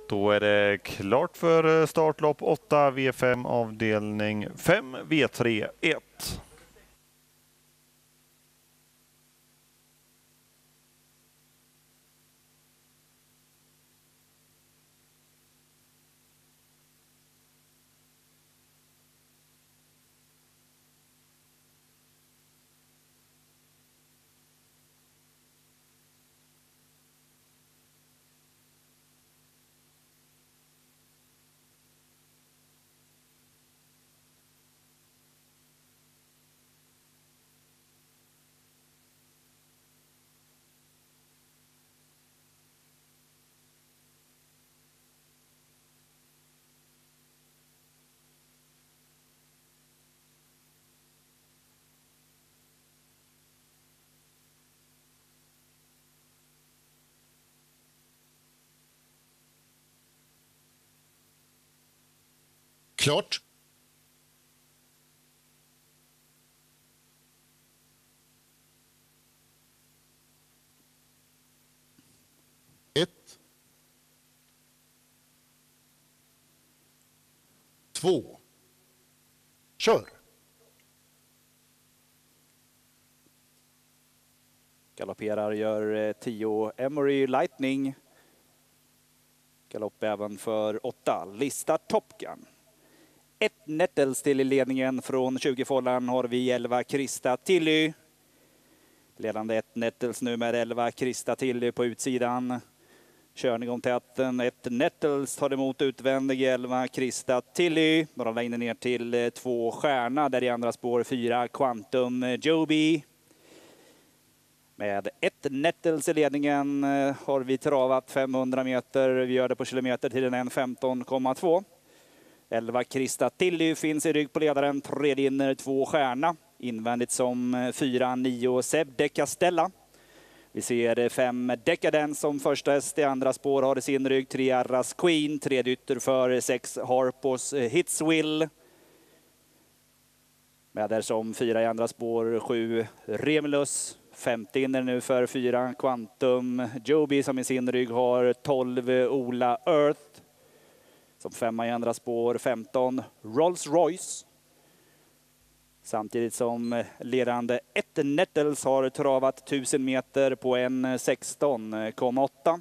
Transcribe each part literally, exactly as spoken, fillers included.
Då är det klart för startlopp åtta V fem avdelning fem V tre ett. Klart. Ett. Två. Kör. Galopperar gör tio Emory Lightning. Galopp även för åtta. Lista Top Gun. Ett Nettles till i ledningen från tjugo fållan har vi elva Krista Tilly. Ledande ett Nettles nu med elva Krista Tilly på utsidan. Körning om täten. Ett Nettles tar emot utvändig elva Krista Tilly. Några längder ner till två stjärna. Där i andra spår fyra Quantum Joby. Med ett Nettles i ledningen har vi travat femhundra meter. Vi gör det på kilometer till en femton komma två. elva Krista Tilly finns i rygg på ledaren. Tredje inner två stjärna. Invändigt som fyra nio Seb de Castella. Vi ser fem Decadence som första häst. I andra spår har i sin rygg tre Arras Queen. Tredje ytter för sex Harpos Hitswill. Med där som fyra i andra spår sju Remulus. femte inner nu för fyra Quantum Joby som i sin rygg har tolv Ola Earth. Som femma i andra spår femton Rolls Royce. Samtidigt som ledande ett Nettles har travat tusen meter på en sexton komma åtta.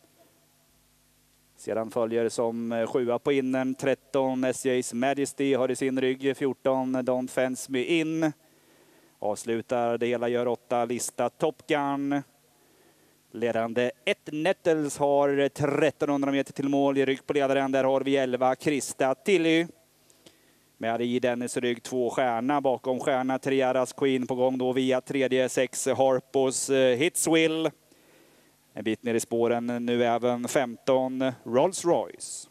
Sedan följer som sjua på innern tretton S J's Majesty har i sin rygg fjorton Don't Fence Me In. Avslutar det hela gör åtta Lista Top Gun. Ledande ett Nettles har trettonhundra meter till mål i rygg på ledaren. Där har vi elva Krista Tilly. Med i Dennis rygg två stjärna. Bakom stjärna tre Arras Queen på gång då via tredje sex Harpos Hitswill. En bit ner i spåren nu även femton Rolls Royce.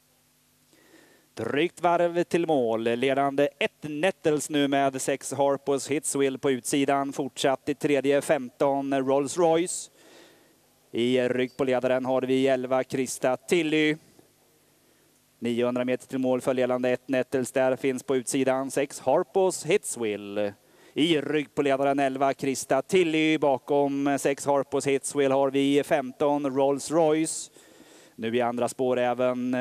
Drygt varv till mål. Ledande ett Nettles nu med sex Harpos Hitswill på utsidan. Fortsatt i tredje femton Rolls Royce. I rygg på ledaren har vi elva Krista Tilly. niohundra meter till mål för ledande ett Nettles. Där finns på utsidan sex Harpos Hitswill. I rygg på ledaren elva Krista Tilly. Bakom sex Harpos Hitswill har vi femton Rolls Royce. Nu i andra spår även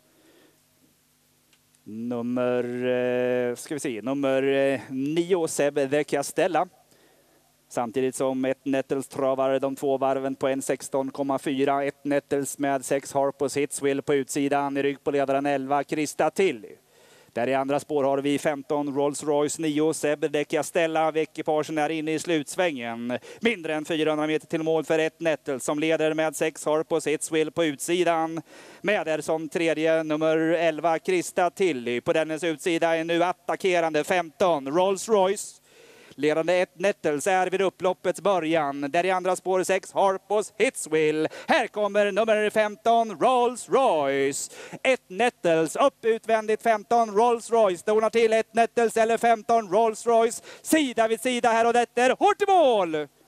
nummer, ska vi se, nummer nio Seb de Castella. Samtidigt som ett Nettles travar de två varven på en sexton komma fyra. Ett Nettles med sex Harpos Hitswill på utsidan. I rygg på ledaren elva Krista Tilly. Där i andra spår har vi femton Rolls Royce nio Seb de Castella. Ekipagen är inne i slutsvängen. Mindre än fyrahundra meter till mål för ett Nettles som leder med sex Harpos Hitswill på utsidan. Med där som tredje nummer elva Krista Tilly. På dennes utsida är nu attackerande femton Rolls Royce. Ledande ett Nettles är vid upploppets början. Där i andra spår sex Harpos Hitswill. Här kommer nummer femton Rolls Royce. ett Nettles upp utvändigt femton Rolls Royce. Donar till ett Nettles eller femton Rolls Royce. Sida vid sida här och detta är hårt i mål.